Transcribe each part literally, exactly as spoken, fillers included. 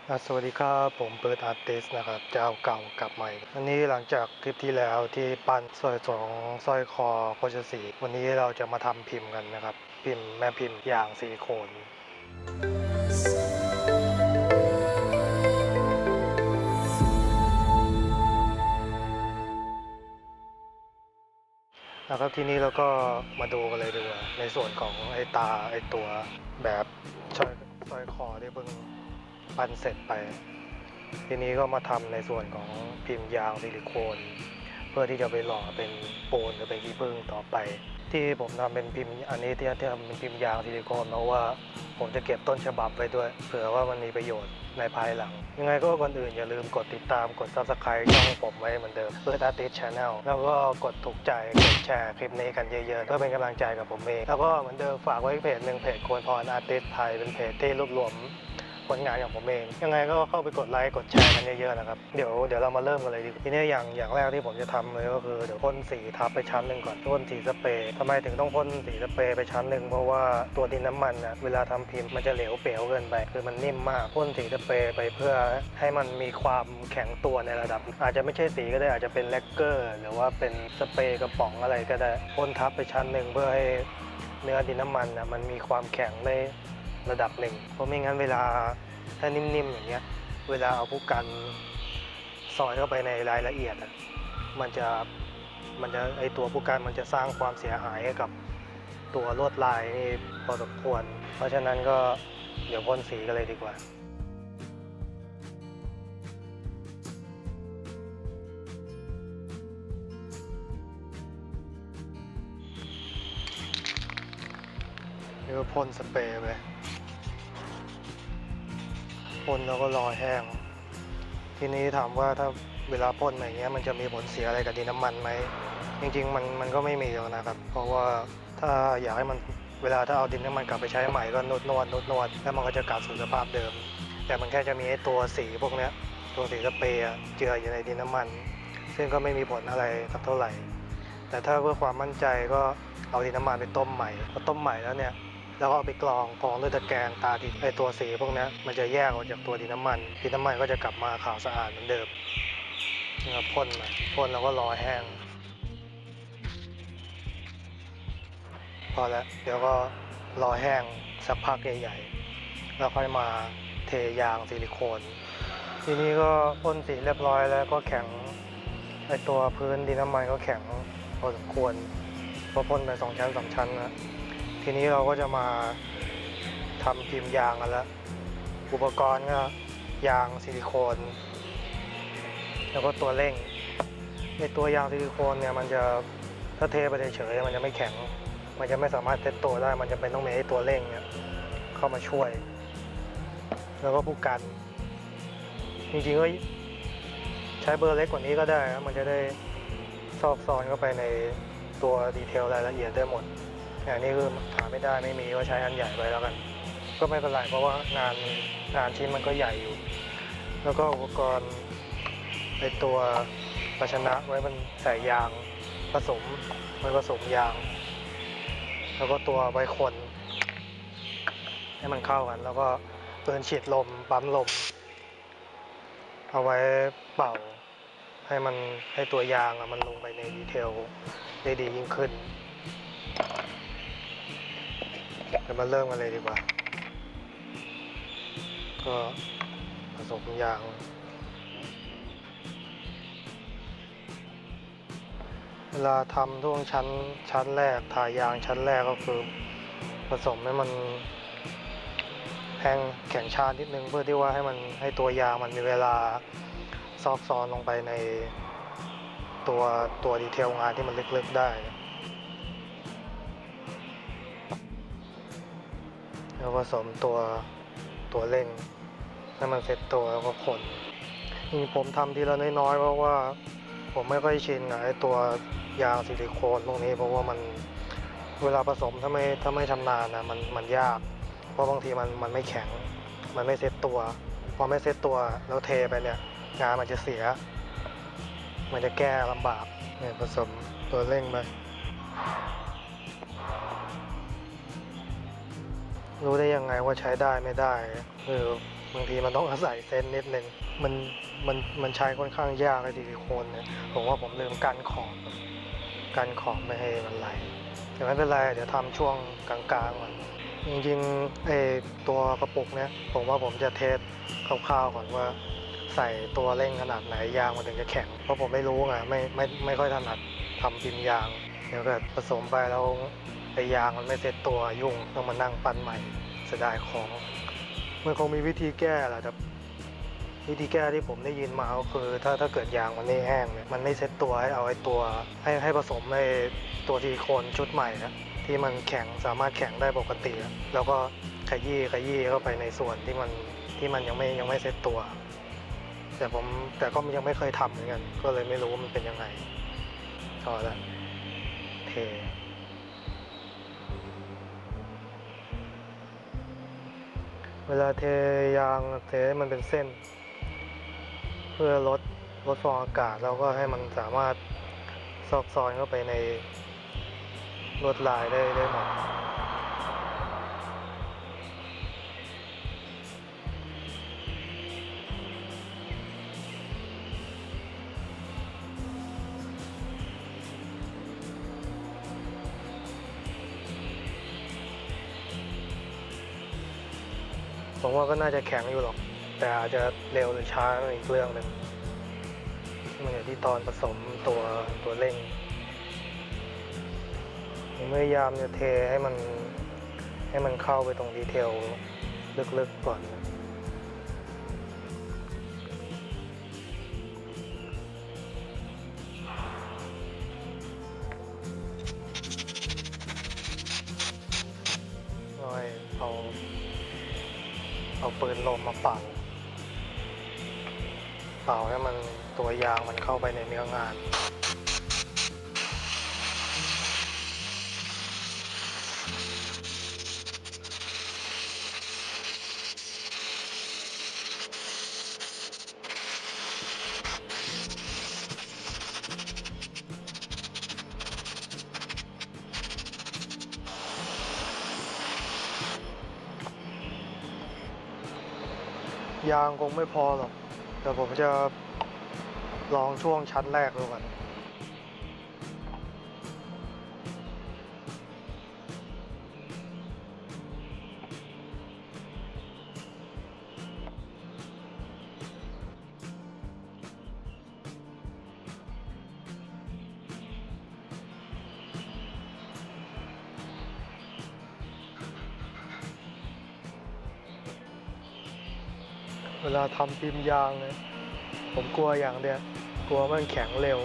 สวัสดีครับผมเปิดอาร์ติสนะครับเจ้าเก่ากลับใหม่วันนี้หลังจากคลิปที่แล้วที่ปั้นสร้อยสองสร้อยคอโคชสีวันนี้เราจะมาทำพิมพ์กันนะครับพิมพ์แม่พิมพ์ยางซิลิโคนนะครับทีนี้เราก็มาดูกันเลยดีกว่าในส่วนของไอ้ตาไอ้ตัวแบบสร้อยสร้อยคอที่เพิ่งปั้นเสร็จไปทีนี้ก็มาทำในส่วนของพิมพ์ยางซิลิโคนเพื่อที่จะไปหล่อเป็นปูนหรือเป็นขี้ผึ้งต่อไปที่ผมทำเป็นพิมพ์อันนี้ที่ที่ทำเป็นพิมพ์ยางซิลิโคนเพราะว่าผมจะเก็บต้นฉบับไว้ด้วยเผื่อว่ามันมีประโยชน์ในภายหลังยังไงก็ก่อนอื่นอย่าลืมกดติดตามกด ซับสไครบ์ ช่องผมไว้เหมือนเดิมเพื่อ Artist Channel แล้วก็กดถูกใจกดแชร์คลิปนี้กันเยอะๆเพื่อเป็นกำลังใจกับผมเองแล้วก็เหมือนเดิมฝากไว้เพจหนึ่งเพจโคนพรอาร์ติสไทยเป็นเพจที่รวบรวมผลงานของผมเองยังไงก็เข้าไปกดไลค์กดแชร์กันเยอะๆนะครับเดี๋ยวเดี๋ยวเรามาเริ่มกันเลยดีทีนี้อย่างอย่างแรกที่ผมจะทำเลยก็คือเดี๋ยวพ่นสีทับไปชั้นหนึ่งก่อนพ่นสีสเปรย์ทำไมถึงต้องพ่นสีสเปรย์ไปชั้นหนึ่งเพราะว่าตัวดินน้ำมันนะเวลาทำพิมพ์มันจะเหลวเป๋วเกินไปคือมันนิ่มมากพ่นสีสเปรย์ไปเพื่อให้มันมีความแข็งตัวในระดับอาจจะไม่ใช่สีก็ได้อาจจะเป็นแลกเกอร์หรือว่าเป็นสเปรย์กระป๋องอะไรก็ได้พ่นทับไปชั้นหนึ่งเพื่อให้เนื้อดินน้ำมันนะมันมีความแข็งในระดับหนึ่งเพราะไม่งั้นเวลาถ้านิ่มๆอย่างเงี้ยเวลาเอาผู้กันซอยเข้าไปในรายละเอียดอ่ะมันจะมันจะไอตัวผู้กันมันจะสร้างความเสียหายให้กับตัวลวดลายนี่พอสมควรเพราะฉะนั้นก็เดี๋ยวพ่นสีกันเลยดีกว่าเดี๋ยวพ่นสเปรย์ไปพ่นแล้วก็รอแห้งทีนี้ถามว่าถ้าเวลาพ่นอย่างเงี้ยมันจะมีผลเสียอะไรกับดินน้ำมันไหมจริงๆมันมันก็ไม่มีหรอกนะครับเพราะว่าถ้าอยากให้มันเวลาถ้าเอาดินน้ำมันกลับไปใช้ใหม่ก็นวดนวดนวดนวดแล้วมันก็จะกลับสู่สภาพเดิมแต่มันแค่จะมีไอ้ตัวสีพวกเนี้ยตัวสีสเปรย์เจืออยู่ในดินน้ำมันซึ่งก็ไม่มีผลอะไรสักเท่าไหร่แต่ถ้าเพื่อความมั่นใจก็เอาดินน้ำมันไปต้มใหม่พอต้มใหม่แล้วเนี่ยแล้วก็เอาไปกรองกรองด้วยตะแกรงตาดินไอตัวสีพวกนี้มันจะแยกออกจากตัวดินน้ำมันดินน้ำมันก็จะกลับมาขาวสะอาดเหมือนเดิมนะครับพ่นมาพ่นแล้วก็รอแห้งพอแล้วเดี๋ยวก็รอแห้งสักพักใหญ่ๆแล้วค่อยมาเทยางซิลิโคนทีนี้ก็พ่นสีเรียบร้อยแล้วก็แข็งไอตัวพื้นดินน้ำมันก็แข็งพอสมควรพอพ่นไปสองชั้นสามชั้นนะทีนี้เราก็จะมาทำพิมพ์ยางกันแล้วอุปกรณ์ก็ยางซิลิโคนแล้วก็ตัวเร่งในตัวยางซิลิโคนเนี่ยมันจะถ้าเทไปเฉยๆมันจะไม่แข็งมันจะไม่สามารถเซตตัวได้มันจะเป็นต้องมีไอ้ตัวเร่งเนี่ยเข้ามาช่วยแล้วก็ผู้กันจริงๆก็ใช้เบอร์เล็กกว่านี้ก็ได้นะมันจะได้ซอกซอนเข้าไปในตัวดีเทลรายละเอียดได้หมดอย่างนี้คือหาไม่ได้ไม่มีก็ใช้อันใหญ่ไปแล้วกันก็ไม่เป็นไรเพราะว่างานงานชิ้นมันก็ใหญ่อยู่แล้วก็อุปกรณ์ในตัวภาชนะไว้มันใส่ยางผสมไว้ผสมยางแล้วก็ตัวไว้คนให้มันเข้ากันแล้วก็ปืนฉีดลมปั๊มลมเอาไว้เป่าให้มันให้ตัวยางมันลงไปในดีเทลได้ดียิ่งขึ้นเดี๋ยวมาเริ่มกันเลยดีกว่าก็ผสมยางเวลาทำช่วงชั้นชั้นแรกทายางชั้นแรกก็คือผสมให้มันแห้งแข็งชานิดนึงเพื่อที่ว่าให้มันให้ตัวยางมันมีเวลาซอกซอนลงไปในตัวตัวดีเทลงานที่มันลึกๆได้แล้วผสมตัวตัวเร่งให้มันเซ็ตตัวแล้วก็คนนี่ผมทำทีละน้อยๆเพราะว่าผมไม่ค่อยชินกับไอ้ตัวยางซิลิโคนพวกนี้เพราะว่ามันเวลาผสมถ้าไม่ถ้าไม่ชำนาญนะมันมันยากเพราะบางทีมันมันไม่แข็งมันไม่เซ็ตตัวพอไม่เซ็ตตัวแล้วเทไปเนี่ยงานมันจะเสียมันจะแก้ลำบากเนี่ยผสมตัวเร่งไปรู้ได้ยังไงว่าใช้ได้ไม่ได้คือบางทีมันต้องอาศัยเซนส์นิดนึงมันมันมันใช้ค่อนข้างยากไอ้ซิลิโคนเนี่ยผมว่าผมลืมกันขอบกันขอบไม่ให้มันไหลแต่ไม่เป็นไรเดี๋ยวทำช่วงกลางๆมันจริงๆไอ้ตัวกระปุกเนี่ยผมว่าผมจะเทสคร่าวๆก่อนว่าใส่ตัวเร่งขนาดไหนยางมันถึงจะแข็งเพราะผมไม่รู้ไงไม่ไม่ไม่ค่อยถนัดทำพิมพ์ยางเดี๋ยวเกิดผสมไปแล้วไอ้ยางมันไม่เซ็ตตัวยุ่งต้องมานั่งปั้นใหม่เสียดายของมันคงมีวิธีแก้แหละแต่วิธีแก้ที่ผมได้ยินมาก็คือถ้าถ้าเกิดยางมันไม่แห้งเนี่ยมันไม่เซ็ตตัวให้เอาไอ้ตัวให้ให้ผสมไอ้ตัวซิลิโคนชุดใหม่นะที่มันแข็งสามารถแข็งได้ปกติแล้วก็ขยี้ขยี้เข้าไปในส่วนที่มันที่มันยังไม่ยังไม่เซ็ตตัวแต่ผมแต่ก็ยังไม่เคยทำเหมือนกันก็เลยไม่รู้ว่ามันเป็นยังไงก็แล้วเทเวลาเทยางเทให้มันเป็นเส้นเพื่อลดลดฟองอากาศแล้วก็ให้มันสามารถซอกซอนเข้าไปในลวดลายได้ได้หมดผมว่าก็น่าจะแข็งอยู่หรอกแต่อาจจะเร็วหรือช้าอีกเรื่องหนึ่งมันอยู่ที่ตอนผสมตัวตัวเร่งผมพยายามจะเทให้มันให้มันเข้าไปตรงดีเทลลึกๆก่อนน้อยเอาเอาปืนลมมาเป่าเป่าให้มันตัวยางมันเข้าไปในเนื้องานยางคงไม่พอหรอกแต่ผมจะลองช่วงชั้นแรกดูก่อนเวลาทำพิมพ์ยางเนี่ยผมกลัวอย่างเดียวกลัวมันแข็งเร็ว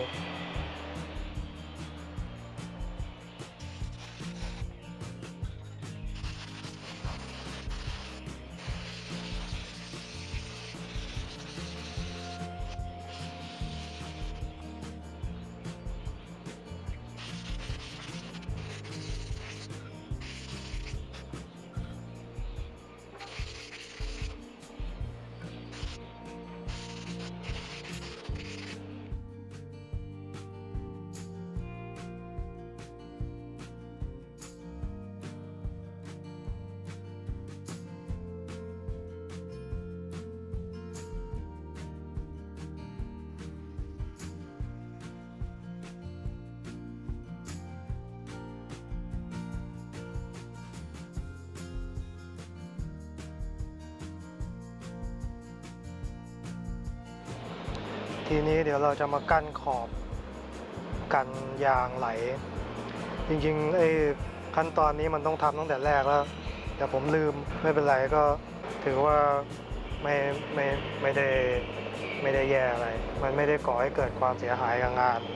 ทีนี้เดี๋ยวเราจะมากั้นขอบกันยางไหลจริงๆไอ้ขั้นตอนนี้มันต้องทำตั้งแต่แรกแล้วแต่ผมลืมไม่เป็นไรก็ถือว่าไม่ไม่ไม่ได้ไม่ได้แย่อะไรมันไม่ได้ก่อให้เกิดความเสียหายกับงาน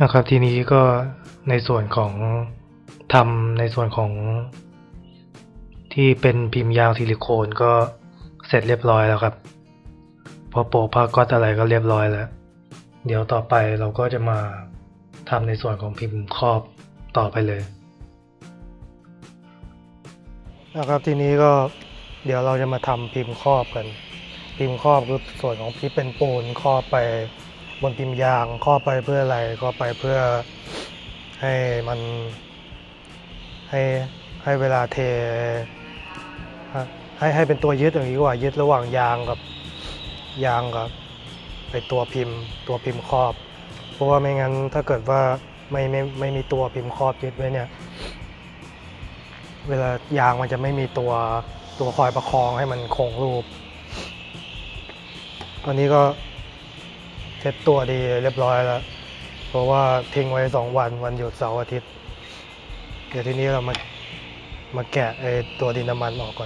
นะครับทีนี้ก็ในส่วนของทำในส่วนของที่เป็นพิมพ์ยางซิลิโคนก็เสร็จเรียบร้อยแล้วครับพอโปะผ้าก๊อซอะไรก็เรียบร้อยแล้วเดี๋ยวต่อไปเราก็จะมาทำในส่วนของพิมพ์ครอบต่อไปเลยนะครับทีนี้ก็เดี๋ยวเราจะมาทำพิมพ์ครอบกันพิมพ์ครอบคือส่วนของพิมพ์เป็นปูนครอบไปบนพิมพ์ยางครอบไปเพื่ออะไรครอบไปเพื่อให้มันให้ให้เวลาเทให้ให้เป็นตัวยึดอย่างนี้กว่ายึดระหว่างยางกับยางกับไอตัวพิมพ์ตัวพิมพ์ครอบเพราะว่าไม่งั้นถ้าเกิดว่าไม่ไม่ไม่มีตัวพิมพ์ครอบยึดไว้เนี่ยเวลายางมันจะไม่มีตัวตัวคอยประคองให้มันคงรูปตอนนี้ก็เซ็ตตัวดีเรียบร้อยแล้วเพราะว่าทิ้งไว้สองวันวันหยุดเสาร์อาทิตย์เดี๋ยวทีนี้เรามามาแกะไอตัวดินน้ำมันออกก่อน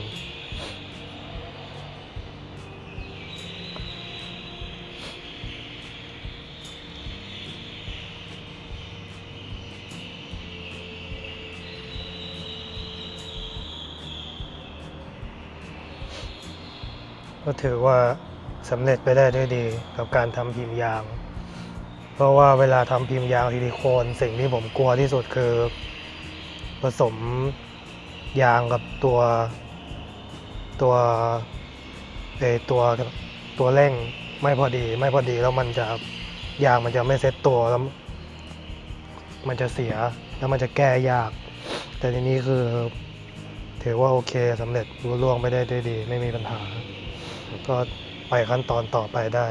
ก็ถือว่าสำเร็จไปได้ด้วยดีกับการทำพิมพ์ยางเพราะว่าเวลาทำพิมพ์ยางซิลิโคนสิ่งที่ผมกลัวที่สุดคือผสมยางกับตัวตัวไอตัวตัวเร่งไม่พอดีไม่พอดีแล้วมันจะยางมันจะไม่เซ็ตตัวแล้วมันจะเสียแล้วมันจะแก้ยากแต่ทีนี้คือถือว่าโอเคสำเร็จรุ่ล่วงไปได้ด้วยดีไม่มีปัญหาก็ไปขั้นตอนต่อไปได้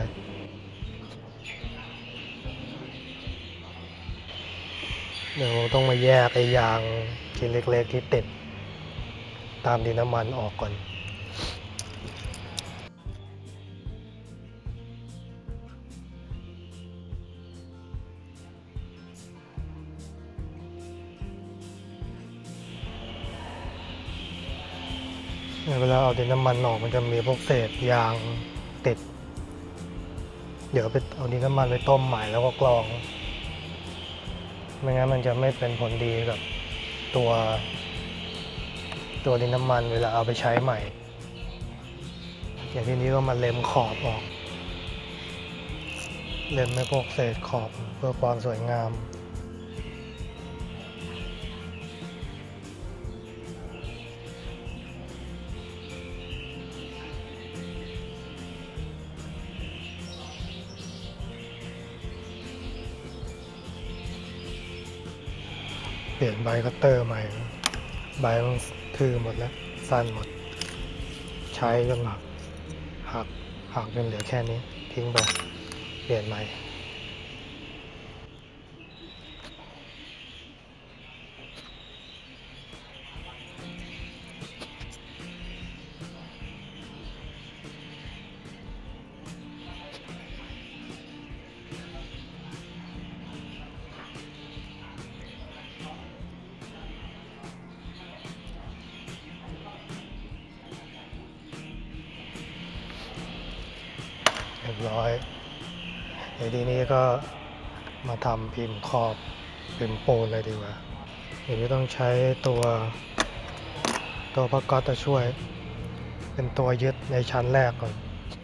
เดี๋ยวต้องมาแยกไอ้ยางชิ้นเล็กๆที่ติดตามดินน้ำมันออกก่อนเวลาเอาดินน้ำมันออกมันจะมีพวกเศษยางติดเดี๋ยวไปเอาดินน้ำมันไปต้มใหม่แล้วก็กรองไม่งั้นมันจะไม่เป็นผลดีกับตัวตัวดินน้ำมันเวลาเอาไปใช้ใหม่อย่างที่นี้ก็มาเล็มขอบออกเล็มไม่พวกเศษขอบเพื่อความสวยงามเปลี่ยนใบคัตเตอร์ใหม่ใบมันทื่อหมดแล้วสั้นหมดใช้จนหักหักหักจนเหลือแค่นี้ทิ้งไปเปลี่ยนใหม่เรียบร้อยในทีนี้ก็มาทำพิมพ์ขอบพิมพ์ปูนเลยดีกว่าเดี๋ยวต้องใช้ตัวตัวผ้าก๊อซจะช่วยเป็นตัวยึดในชั้นแรกก่อน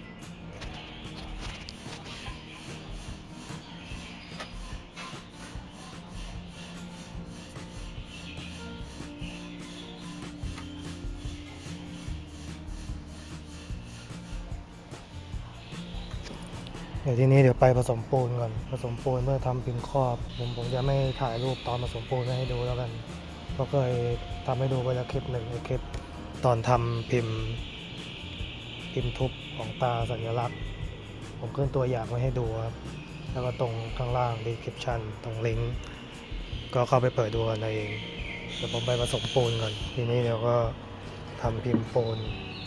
เดี๋ยวทีนี้เดี๋ยวไปผสมปูนก่อนผสมปูนเพื่อทำพิมพ์ครอบผมผมจะไม่ถ่ายรูปตอนผสมปูนให้ดูแล้วกันเพราะเคยทำให้ดูไปแล้วคลิปหนึ่งในคลิปตอนทำพิมพ์พิมพ์ทุบของตาสัญลักษณ์ผมขึ้นตัวอย่างไว้ให้ดูครับแล้วก็ตรงข้างล่าง description ตรงลิงก์ก็เข้าไปเปิดดูกันเองเดี๋ยวผมไปผสมปูนก่อนทีนี้เดี๋ยวก็ทำพิมพ์ปูน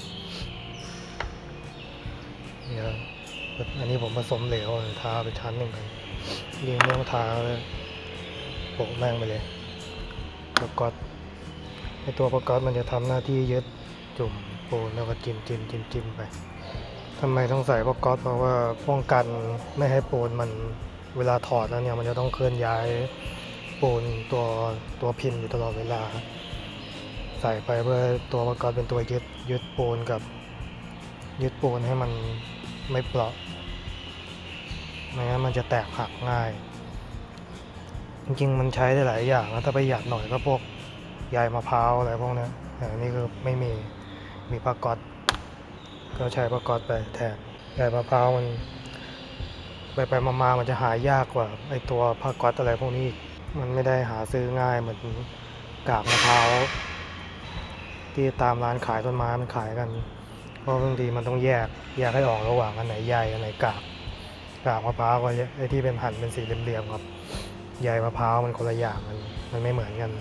เนี่ยอันนี้ผมผสมเหลวทาไปชั้นหนึ่งเลยเรียงเรื่องทาเลยโปะแม่งไปเลยประกอบไอตัวประกอบมันจะทำหน้าที่ยึดจุ่มปูนแล้วก็จิ้มจิ้มจิ้มจิ้มไปทำไมต้องใส่ประกอบเพราะว่าป้องกันไม่ให้ปูนมันเวลาถอดแล้วเนี่ยมันจะต้องเคลื่อนย้ายปูนตัวตัวพิมพ์อยู่ตลอดเวลาใส่ไปเพื่อตัวประกอบเป็นตัวยึดยึดปูนกับยึดปูนให้มันไม่เปราะไม่งั้นมันจะแตกหักง่ายจริงๆมันใช้ได้หลายอย่างนะถ้าประหยัดหน่อยก็พวกใยมะพร้าวอะไรพวกนี้แต่นี่คือไม่มีมีผ้าก๊อซก็ใช้ผ้าก๊อซไปแทนใยมะพร้าวมันไปไปมาๆมันจะหายากกว่าไอตัวผ้าก๊อซอะไรพวกนี้มันไม่ได้หาซื้อง่ายเหมือนกากมะพร้าวที่ตามร้านขายต้นไม้มันขายกันเพราะบางทีมันต้องแยกแยกให้ออกระหว่างอันไหนใยอันไหนกากกากมะพร้าวก็ไอที่เป็นหั่นเป็นสี่เหลี่ยมๆครับใยมะพร้าวมันคนละอย่างมันมันไม่เหมือนกัน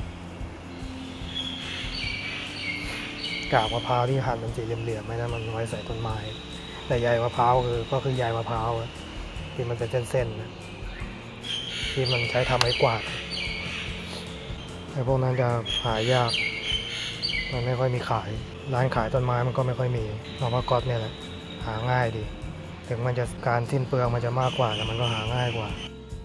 กากมะพร้าวที่หั่นเป็นสี่เหลี่ยมๆไม่นั้นมันไว้ใส่ต้นไม้แต่ใยมะพร้าวคือก็คือใยมะพร้าวที่มันเป็นเส้นๆนะที่มันใช้ทำไม้กวาดไอ้พวกนั้นจะหายากมันไม่ค่อยมีขายร้านขายต้นไม้มันก็ไม่ค่อยมีเอาผ้าก๊อซเนี่ยแหละหาง่ายดีถึงมันจะการสิ้นเปลืองมันจะมากกว่าแต่มันก็หาง่ายกว่า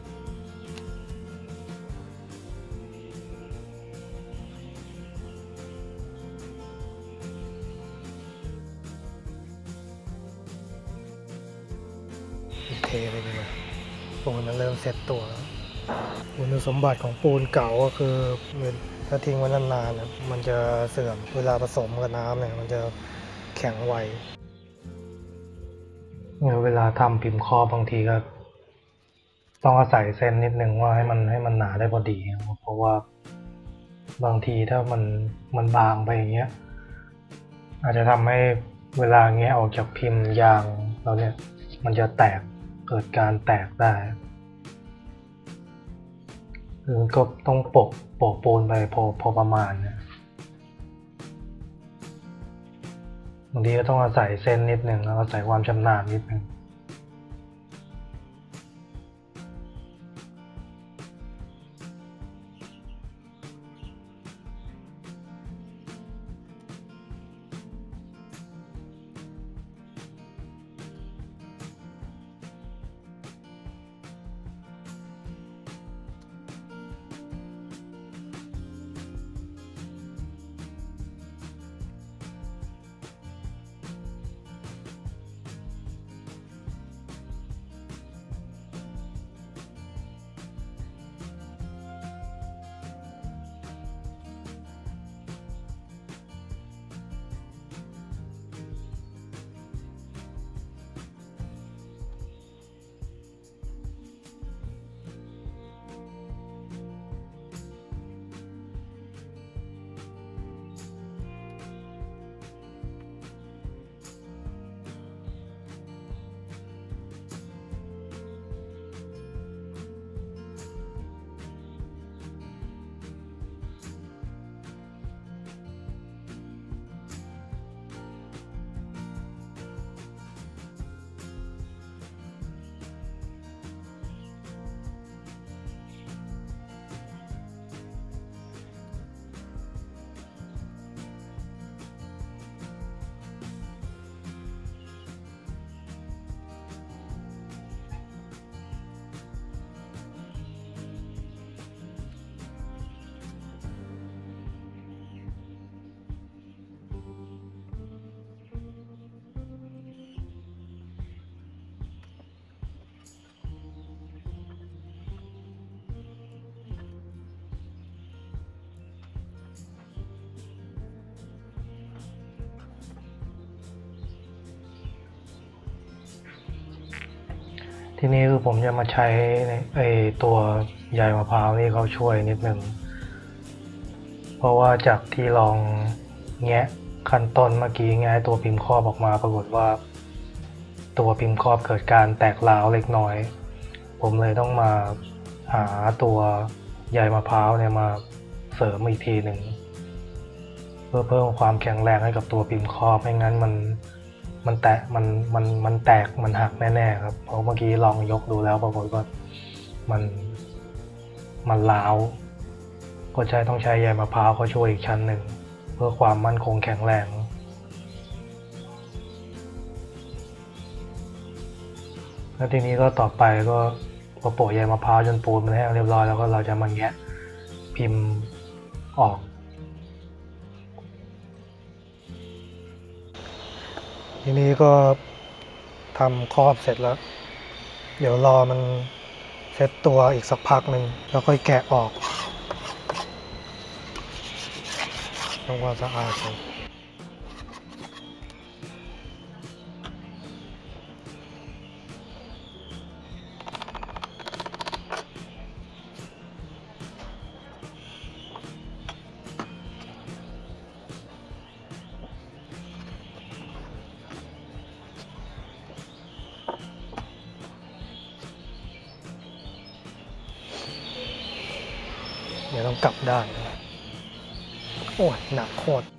เทไปเลยปูนมันเริ่มเซ็ตตัวคุณสมบัติของปูนเก่าก็คือถ้าทิ้งไว้นานๆนะมันจะเสื่อมเวลาผสมกับน้ำเนี่ยมันจะแข็งไวเวลาทำพิมพ์ครอบบางทีก็ต้องอาศัยเส้นนิดนึงว่าให้มันให้มันหนาได้พอดีเพราะว่าบางทีถ้ามันมันบางไปอย่างเงี้ยอาจจะทำให้เวลาเงี้ยออกจากพิมพ์ยางแล้วเนี่ยมันจะแตกเกิดการแตกได้คือก็ต้องโปะโปะปูนไปพอพอประมาณนะบางทีก็ต้องอาศัยเส้นนิดนึงแล้วอาศัยความชำนาญนิดนึงทีนี้คือผมจะมาใช้ไอตัวใยมะพร้าวนี่เขาช่วยนิดนึงเพราะว่าจากที่ลองแงะขั้นต้นเมื่อกี้แงะตัวพิมพ์ครอบออกมาปรากฏว่าตัวพิมพ์ครอบเกิดการแตกร้าวเล็กน้อยผมเลยต้องมาหาตัวใยมะพร้าวเนี่ยมาเสริมอีกทีหนึ่งเพื่อเพิ่มความแข็งแรงให้กับตัวพิมพ์ครอบไม่งั้นมันมันแตกมันมันมันแตกมันหักแน่ๆครับเพราะเมื่อกี้ลองยกดูแล้วปรากฏว่ามันมันร้าวก็ใช้ต้องใช้ใยมะพร้าวเขาช่วยอีกชั้นหนึ่งเพื่อความมั่นคงแข็งแรงแล้วทีนี้ก็ต่อไปก็พอโปะใยมะพร้าวจนปูนมันแห้งเรียบร้อยแล้วก็เราจะมาแงะพิมพ์ออกทีนี้ก็ทำครอบเสร็จแล้วเดี๋ยวรอมันเซตตัวอีกสักพักหนึ่งแล้วค่อยแกะออกทำความสะอาดก่อนเดี๋ยวต้องกลับด้านโอ้ยหนักโคตร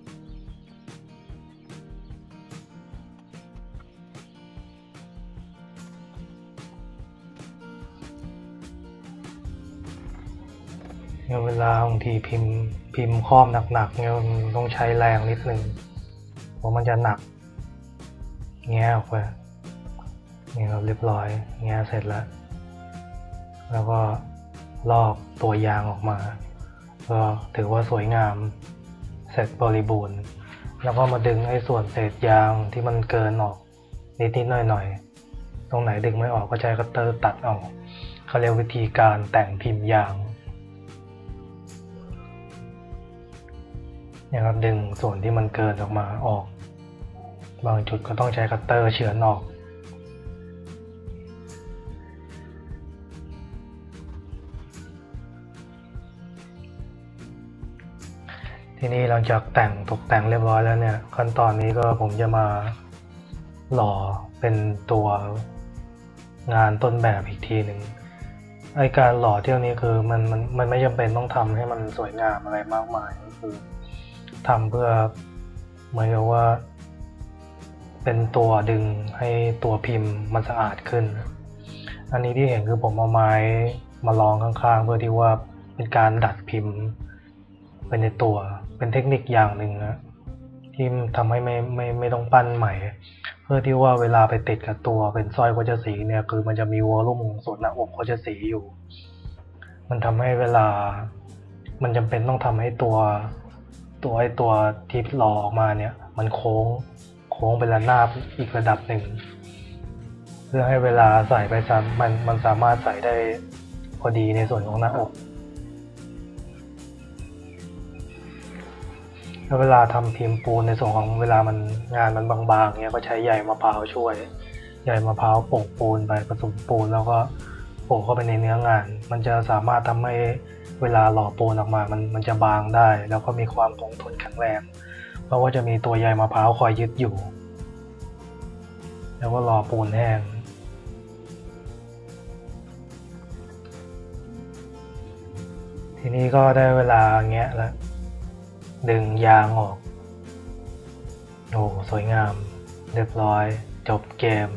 เนี่ยเวลาบางทีพิมพ์พิมพ์ครอบหนักๆเนี่ยมันต้องใช้แรงนิดนึงเพราะมันจะหนักแงะออกไปนี่เราเรียบร้อยแงะเสร็จแล้วแล้วก็ลอกตัวยางออกมาก็ถือว่าสวยงามเสร็จบริบูรณ์แล้วก็มาดึงไอ้ส่วนเศษยางที่มันเกินออกนิดๆหน่อยๆตรงไหนดึงไม่ออกก็ใช้คัตเตอร์ตัดออกเขาเรียกวิธีการแต่งพิมพ์ยางเนี่ยครับดึงส่วนที่มันเกินออกมาออกบางจุดก็ต้องใช้คัตเตอร์เฉือนออกทีนี้หลังจากแต่งตกแต่งเรียบร้อยแล้วเนี่ยขั้นตอนนี้ก็ผมจะมาหล่อเป็นตัวงานต้นแบบอีกทีหนึ่งไอการหล่อเที่ยวนี้คือมันมันมันไม่จำเป็นต้องทำให้มันสวยงามอะไรมากมายก็คือทำเพื่อเหมือนกับว่าเป็นตัวดึงให้ตัวพิมพ์มันสะอาดขึ้นอันนี้ที่เห็นคือผมเอาไม้มาลองข้างๆเพื่อที่ว่าเป็นการดัดพิมพ์ไปในตัวเป็นเทคนิคอย่างหนึ่งนะที่ทำให้ไม่ไม่ไม่ต้องปั้นใหม่เพื่อที่ว่าเวลาไปติดกับตัวเป็นสร้อยโคชสีเนี่ยคือมันจะมีวอลลุ่มส่วนหน้าอกโคชสีอยู่มันทำให้เวลามันจำเป็นต้องทำให้ตัวตัวไอตัวที่หล่อออกมาเนี่ยมันโค้งโค้งเป็นระนาบอีกระดับหนึ่งเพื่อให้เวลาใส่ไปซ้ำมันมันสามารถใส่ได้พอดีในส่วนของหน้าอกแล้วเวลาทำพิมพ์ปูนในส่วนของเวลามันงานมันบางๆเนี้ยก็ใช้ใยมะพร้าวช่วยใยมะพร้าวโปะปูนไปผสมปูนแล้วก็โปะเข้าไปในเนื้องานมันจะสามารถทำให้เวลาหล่อปูนออกมามันมันจะบางได้แล้วก็มีความคงทนแข็งแรงเพราะว่าจะมีตัวใยมะพร้าวคอยยึดอยู่แล้วก็รอปูนแห้งทีนี้ก็ได้เวลาแงะแล้วดึงยางออกโอ้สวยงามเรียบร้อยจบเกม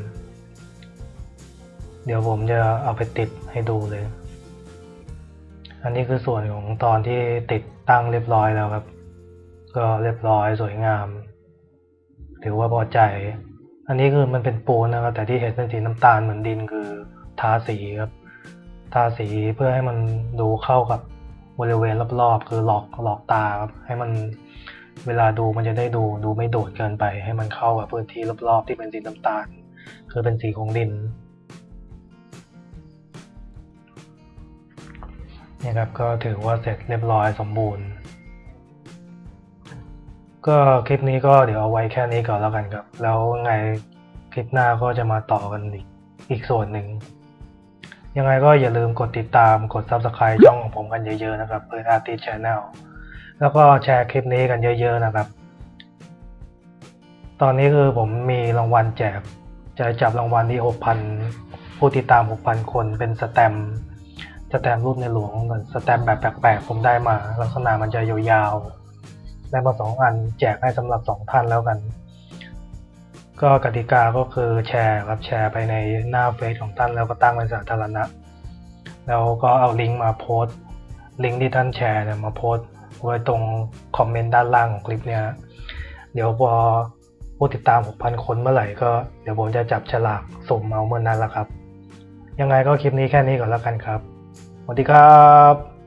เดี๋ยวผมจะเอาไปติดให้ดูเลยอันนี้คือส่วนของตอนที่ติดตั้งเรียบร้อยแล้วครับก็เรียบร้อยสวยงามถือว่าพอใจอันนี้คือมันเป็นปูนนะครับแต่ที่เห็นเป็นสีน้ำตาลเหมือนดินคือทาสีครับทาสีเพื่อให้มันดูเข้ากับบริเวณรอบๆคือหลอกหลอกตาครับให้มันเวลาดูมันจะได้ดูดูไม่โดดเกินไปให้มันเข้ากับพื้นที่รอบๆที่เป็นสีน้ำตาลคือเป็นสีของดินนี่ครับก็ถือว่าเสร็จเรียบร้อยสมบูรณ์ก็คลิปนี้ก็เดี๋ยวเอาไว้แค่นี้ก่อนแล้วกันครับแล้วไงคลิปหน้าก็จะมาต่อกันอีกอีกส่วนหนึ่งยังไงก็อย่าลืมกดติดตามกด ซับสไครบ์ ช่องของผมกันเยอะๆนะครับเปิด Artist Channel แล้วก็แชร์คลิปนี้กันเยอะๆนะครับตอนนี้คือผมมีรางวัลแจกจะจับรางวัลที่ หกพัน ผู้ติดตาม หกพัน คนเป็นสแตมป์สแตมป์รูปในหลวงสแตมป์แบบแปลกๆผมได้มาลักษณะมันจะยาวๆได้มาสองอันแจกให้สำหรับสองท่านแล้วกันก็กติกาก็คือแชร์ครับแชร์ไปในหน้าเฟซของท่านแล้วก็ตั้งเป็นสาธารณะแล้วก็เอาลิงก์มาโพสต์ลิงก์ที่ท่านแชร์เนี่ยมาโพสต์ไว้ตรงคอมเมนต์ด้านล่างของคลิปเนี่ยเดี๋ยวพอผู้ติดตาม หกพัน คนเมื่อไหร่ก็เดี๋ยวผมจะจับฉลากสุ่มเอาเมื่อนั้นละครับยังไงก็คลิปนี้แค่นี้ก่อนแล้วกันครับสวัสดีครับ